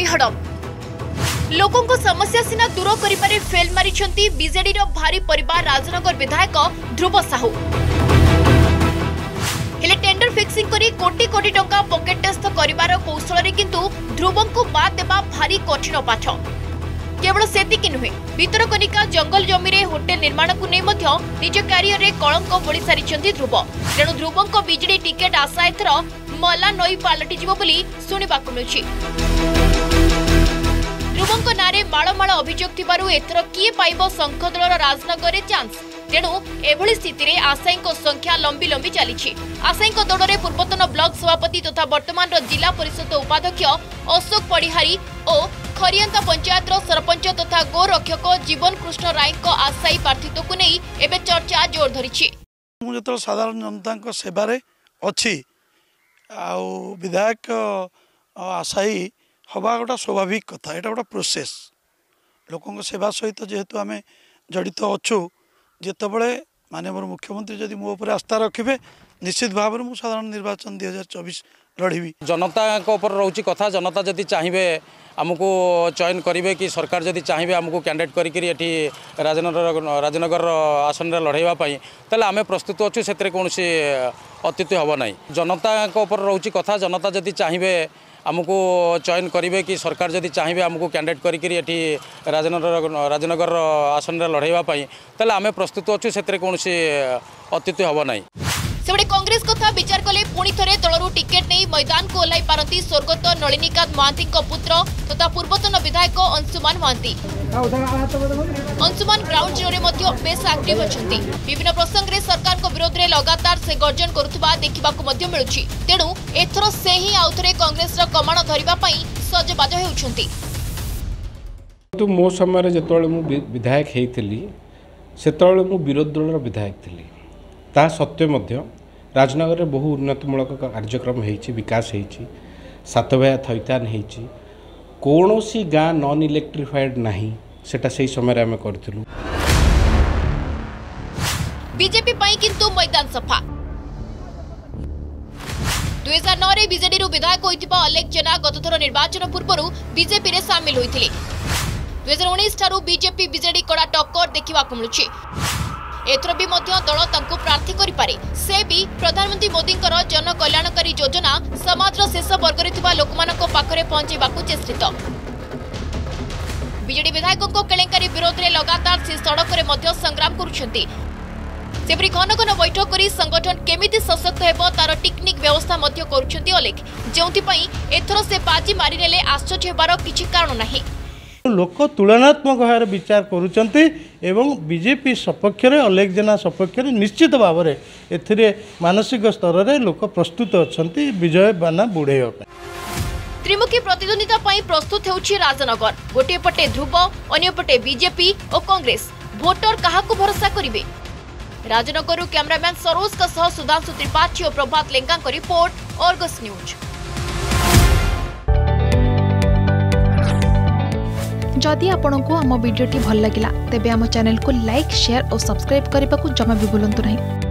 हड़प लोकों को समस्या सीना दूर करिबारे फेल मारिछंती बीजेडी रो भारी परिवार राजनगर विधायक ध्रुव साहू। हेले टेंडर फिक्सिंग करी कोटी कोटी टंका पॉकेट टेस्ट करिबार कौशल रे किंतु ध्रुवं को बात देबा भारी कठिन पाठ। केवल सेतिकी नुहे भितरकनिका जंगल जमी रे होटेल निर्माण को नहीं मध्य निज क्यारियर रे कलंक बोली सारिछंती ध्रुव। तेणु ध्रुवं को बीजेडी टिकेट आशा एथर मला नई पालटि जीवो बोली सुनिबाकु मिलुछि। ध्रुवं को नारे माळमाळ अभियोग थिबारु एथर किए पाइबो संखदलर राजनगर रे चांस। तेणु एभली स्थिति रे आशाई संख्या लंबी लंबी चली। आशाई दौड़ में पूर्वतन ब्लॉक सभापति तथा वर्तमान जिला परिषद उपाध्यक्ष अशोक पड़िहारी और खरियंता पंचायत सरपंच तथा गोरक्षक जीवन कृष्ण राय आशाई प्रार्थित्व को नहीं एबे चर्चा जोर धरी। जो साधारण जनता सेवारे अच्छी विधायक आशाई हवा गोटा स्वाभाविक कथा। यहाँ गोटे प्रोसेस लोकों सेवा सहित जेहेतु आम जड़ित अच्छु जितेबले माननीय मुख्यमंत्री जदि मो उपर आस्था रखिए निश्चित भाव में साधारण निर्वाचन 2024 लड़बी। जनता ऊपर रोची कथा जनता जदि चाहिए आमको चयन करेंगे कि सरकार जदि चाहिए आमको कैंडिडेट करी राजनगर आसन में लड़ाई तेल आम प्रस्तुत अच्छु से कौन अत्युति हम ना। जनता ऊपर रोची कथा जनता जदि चाहिए आमको चयन करेंगे कि सरकार जदि चाहिए आमको कैंडिडेट करी राजनगर आसन में लड़ाई तेल आम प्रस्तुत अच्छु से कौन अत्युति हम ना। सेबड़े कांग्रेस कथा विचार कले पुणी थे दलरू टिकेट नहीं मैदान को ओह्लाई पारती स्वर्गत नलिनीकांत महांती पुत्र तथा पूर्वतन विधायक अंशुमान महांती। अंशुमान ग्राउंड जीरो में बेस एक्टिव अछंती। विभिन्न प्रसंग में सरकार को विरोध में लगातार से गर्जन करुवा देखा मिलुछि। तेणु एथर से ही आउथरे कांग्रेस कमान धरिबा पई सजबाज हेउछंती। तो मो समय जेतोळे मु विधायक हेइतली सेतोळे मु विरोध दलर विधायक थली ता सत्य मध्य राजनगर में बहु उन्नतिमूलक कार्यक्रम होइछि विकास होइछि सातभाया थैतान होइछि कौनसी गाँ नॉन इलेक्ट्रिफाइड नहीं सेटा सही समय आम करथिलु। बीजेपी पई किंतु मैदान सफा। 2009 रे बीजेडी रु विधायक होइतिबा अलेख जेना गतथर निर्वाचन पूर्व बीजेपी रे शामिल होइथिले। 2019 ठारू बीजेपी बीजेडी कड़ा टक्कर देखिबाकु मिलुछि। एथर भी दल तांको प्रार्थी करिपारे से भी प्रधानमंत्री मोदी जन कल्याणकारी योजना समाज शेष वर्ग में लोकमानक पाखरे पहुंचाइबाकू चेष्टित। बीजेडी विधायकों केलेंकारी विरोध में लगातार से सड़क में संग्राम करुछंती। सेपरी घन घन बैठक कर संगठन केमिति सशक्त हेबो तार टेक्निक व्यवस्था करुछंती अलेख जोंथिपई एथर से बाजी मारिनेले आश्चर्य हेबार किछि कारण नाही। लोक तुलनात्मक भाव विचार करुचंती एवं बीजेपी सपक्ष अलेख जेना सपक्ष निश्चित भाव में एथिरे मानसिक स्तर में लोक प्रस्तुत अछंती विजय बाना बुड़ेवा। त्रिमुखी प्रतिद्वंदिता पई प्रस्तुत हेउछि राजनगर। गोटे पटे ध्रुव अन्य पटे बीजेपी और कांग्रेस। भोटर काहाकू भरोसा करिवे? राजनगर कैमरामैन सरोज का सह सुधांशु त्रिपाठी और प्रभात लेंगा को रिपोर्ट अर्गस न्यूज। जदि आपंक आम भिडी भल लगा तेब आम चैनल को लाइक शेयर और सब्सक्राइब करने को जमा भी भूलु नहीं।